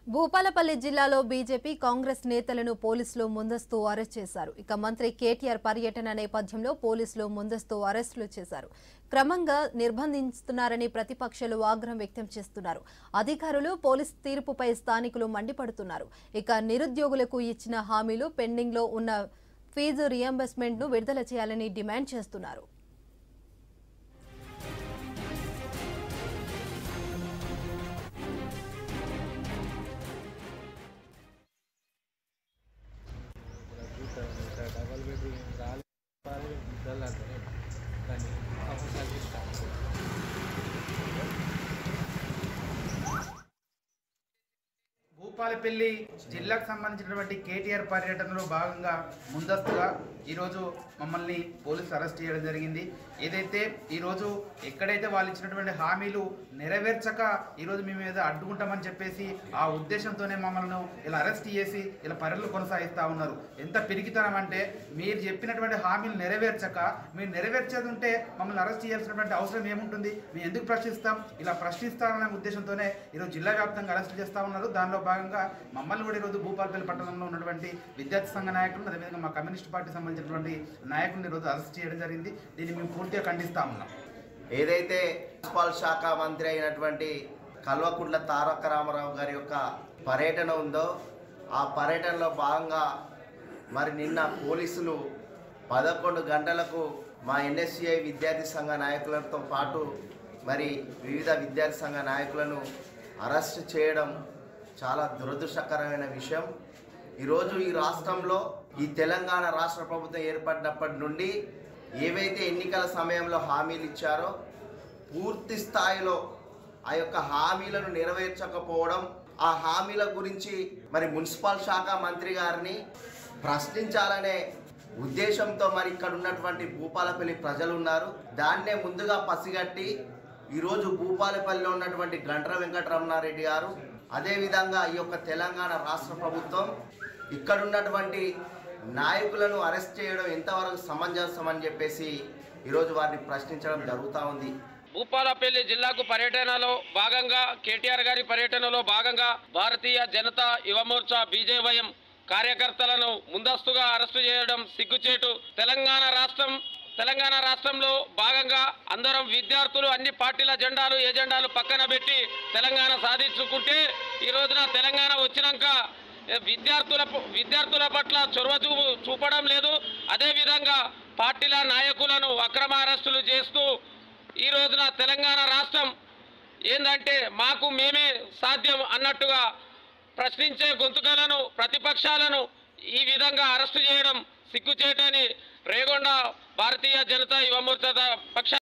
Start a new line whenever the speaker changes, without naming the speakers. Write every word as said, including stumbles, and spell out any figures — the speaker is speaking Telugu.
భూపాలపల్లి జిల్లాలో బీజేపీ కాంగ్రెస్ నేతలను పోలీసులు ముందస్తు అరెస్ట్ చేశారు. ఇక మంత్రి కేటీఆర్ పర్యటన నేపథ్యంలో పోలీసులు ముందస్తు అరెస్టులు చేశారు. క్రమంగా నిర్బంధిస్తున్నారని ప్రతిపక్షాలు ఆగ్రహం వ్యక్తం చేస్తున్నారు. అధికారులు పోలీస్ తీర్పుపై స్థానికులు మండిపడుతున్నారు. ఇక నిరుద్యోగులకు ఇచ్చిన హామీలు పెండింగ్ లో ఉన్న ఫీజు రియంబర్స్మెంట్ ను విడుదల చేయాలని డిమాండ్ చేస్తున్నారు.
डबल बेडरूम राले కానీ అవకాశాలు ఇస్తారు.
భూపాలపల్లి జిల్లాకు సంబంధించినటువంటి కేటీఆర్ పర్యటనలో భాగంగా ముందస్తుగా ఈరోజు మమ్మల్ని పోలీసులు అరెస్ట్ చేయడం జరిగింది. ఏదైతే ఈరోజు ఎక్కడైతే వాళ్ళు ఇచ్చినటువంటి హామీలు నెరవేర్చక ఈరోజు మేము ఏదో అడ్డుకుంటామని చెప్పేసి ఆ ఉద్దేశంతోనే మమ్మల్ని ఇలా అరెస్ట్ చేసి ఇలా పర్యటనలు కొనసాగిస్తూ ఉన్నారు. ఎంత పిరికితనం అంటే మీరు చెప్పినటువంటి హామీలు నెరవేర్చక మీరు నెరవేర్చేది ఉంటే మమ్మల్ని అరెస్ట్ చేయాల్సినటువంటి అవసరం ఏముంటుంది? మేము ఎందుకు ప్రశ్నిస్తాం? ఇలా ప్రశ్నిస్తామనే ఉద్దేశంతోనే ఈరోజు జిల్లా వ్యాప్తంగా అరెస్ట్ చేస్తూ ఉన్నారు. దానిలో భాగంగా మమ్మల్ని కూడా ఈరోజు భూపాలపల్లి పట్టణంలో ఉన్నటువంటి విద్యార్థి సంఘ నాయకులు అదేవిధంగా మా కమ్యూనిస్ట్ పార్టీ సంబంధించినటువంటి నాయకులను ఈరోజు అరెస్ట్ చేయడం జరిగింది. దీన్ని మేము పూర్తిగా ఖండిస్తా ఉన్నాం.
ఏదైతే మున్సిపల్ శాఖ మంత్రి అయినటువంటి కల్వకుంట్ల తారక రామారావు గారి యొక్క పర్యటన ఉందో ఆ పర్యటనలో భాగంగా మరి నిన్న పోలీసులు పదకొండు గంటలకు మా ఎన్ఎస్సిఐ విద్యార్థి సంఘ నాయకులతో పాటు మరి వివిధ విద్యార్థి సంఘ నాయకులను అరెస్ట్ చేయడం చాలా దురదృష్టకరమైన విషయం. ఈరోజు ఈ రాష్ట్రంలో ఈ తెలంగాణ రాష్ట్ర ప్రభుత్వం ఏర్పడినప్పటి నుండి ఏవైతే ఎన్నికల సమయంలో హామీలు ఇచ్చారో పూర్తి స్థాయిలో ఆ యొక్క హామీలను నెరవేర్చకపోవడం, ఆ హామీల గురించి మరి మున్సిపల్ శాఖ మంత్రి గారిని ప్రశ్నించాలనే ఉద్దేశంతో మరి ఇక్కడ ఉన్నటువంటి భూపాలపల్లి ప్రజలు ఉన్నారు. దాన్నే ముందుగా పసిగట్టి ఈరోజు భూపాలపల్లిలో ఉన్నటువంటి గంట్ర వెంకటరమణారెడ్డి గారు అదేవిధంగా ఈ యొక్క తెలంగాణ రాష్ట్ర ప్రభుత్వం ఇక్కడ ఉన్నటువంటి నాయకులను అరెస్ట్ చేయడం ఎంతవరకు సమంజసం అని చెప్పేసి ఈరోజు వారిని ప్రశ్నించడం జరుగుతూ ఉంది.
భూపాలపల్లి జిల్లాకు పర్యటనలో భాగంగా కేటీఆర్ గారి పర్యటనలో భాగంగా భారతీయ జనతా యువమోర్చా బీజేవైఎం కార్యకర్తలను ముందస్తుగా అరెస్టు చేయడం సిగ్గుచేటు. తెలంగాణ రాష్ట్రం తెలంగాణ రాష్ట్రంలో భాగంగా అందరం విద్యార్థులు అన్ని పార్టీల జెండాలు ఎజెండాలు పక్కన పెట్టి తెలంగాణ సాధించుకుంటే ఈ రోజున తెలంగాణ వచ్చినాక విద్యార్థుల విద్యార్థుల పట్ల చొరవ చూ చూపడం లేదు. అదేవిధంగా పార్టీల నాయకులను అక్రమ అరెస్టులు చేస్తూ ఈ రోజున తెలంగాణ రాష్ట్రం ఏందంటే మాకు మేమే సాధ్యం అన్నట్టుగా ప్రశ్నించే గొంతుకలను ప్రతిపక్షాలను ఈ విధంగా అరెస్టు చేయడం సిగ్గుచేటని రేగొండ భారతీయ జనతా యువమోర్చా పక్ష